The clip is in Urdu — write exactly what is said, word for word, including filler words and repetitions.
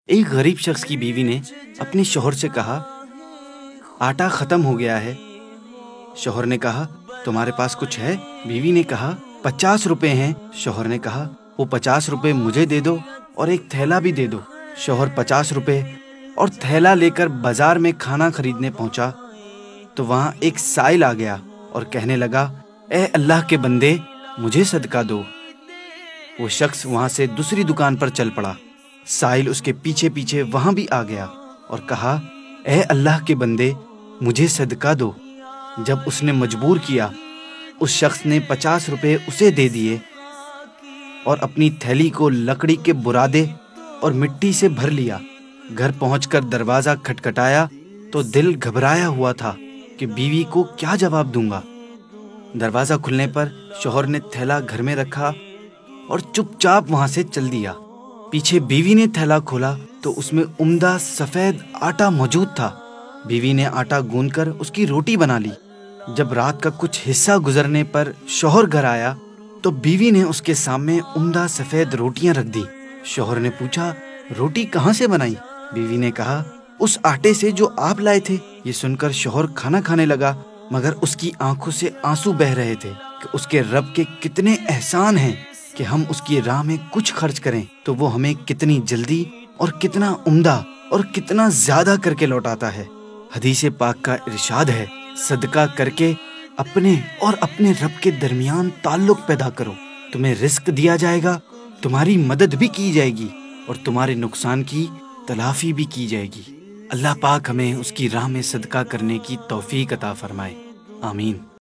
ایک غریب شخص کی بیوی نے اپنے شوہر سے کہا، آٹا ختم ہو گیا ہے۔ شوہر نے کہا، تمہارے پاس کچھ ہے؟ بیوی نے کہا، پچاس روپے ہیں۔ شوہر نے کہا، وہ پچاس روپے مجھے دے دو اور ایک تھیلا بھی دے دو۔ شوہر پچاس روپے اور تھیلا لے کر بازار میں کھانا خریدنے پہنچا تو وہاں ایک سائل آ گیا اور کہنے لگا، اے اللہ کے بندے، مجھے صدقہ دو۔ وہ شخص وہاں سے دوسری دکان پر چل پڑا۔ سائل اس کے پیچھے پیچھے وہاں بھی آ گیا اور کہا، اے اللہ کے بندے، مجھے صدقہ دو۔ جب اس نے مجبور کیا، اس شخص نے پچاس روپے اسے دے دیے اور اپنی تھیلی کو لکڑی کے برادے اور مٹی سے بھر لیا۔ گھر پہنچ کر دروازہ کھٹکھٹایا تو دل گھبرایا ہوا تھا کہ بیوی کو کیا جواب دوں گا۔ دروازہ کھلنے پر شوہر نے تھیلا گھر میں رکھا اور چپ چاپ وہاں سے چل دیا۔ پیچھے بیوی نے تھیلا کھولا تو اس میں عمدہ سفید آٹا موجود تھا۔ بیوی نے آٹا گوندھ کر اس کی روٹی بنا لی۔ جب رات کا کچھ حصہ گزرنے پر شوہر گھر آیا تو بیوی نے اس کے سامنے عمدہ سفید روٹیاں رکھ دی۔ شوہر نے پوچھا، روٹی کہاں سے بنائی؟ بیوی نے کہا، اس آٹے سے جو آپ لائے تھے۔ یہ سن کر شوہر کھانا کھانے لگا، مگر اس کی آنکھوں سے آنسو بہہ رہے تھے کہ اس کے رب کے کتنے احسان ہیں کہ ہم اس کی راہ میں کچھ خرچ کریں تو وہ ہمیں کتنی جلدی اور کتنا عمدہ اور کتنا زیادہ کر کے لوٹاتا ہے۔ حدیث پاک کا ارشاد ہے، صدقہ کر کے اپنے اور اپنے رب کے درمیان تعلق پیدا کرو، تمہیں رزق دیا جائے گا، تمہاری مدد بھی کی جائے گی اور تمہارے نقصان کی تلافی بھی کی جائے گی۔ اللہ پاک ہمیں اس کی راہ میں صدقہ کرنے کی توفیق عطا فرمائے، آمین۔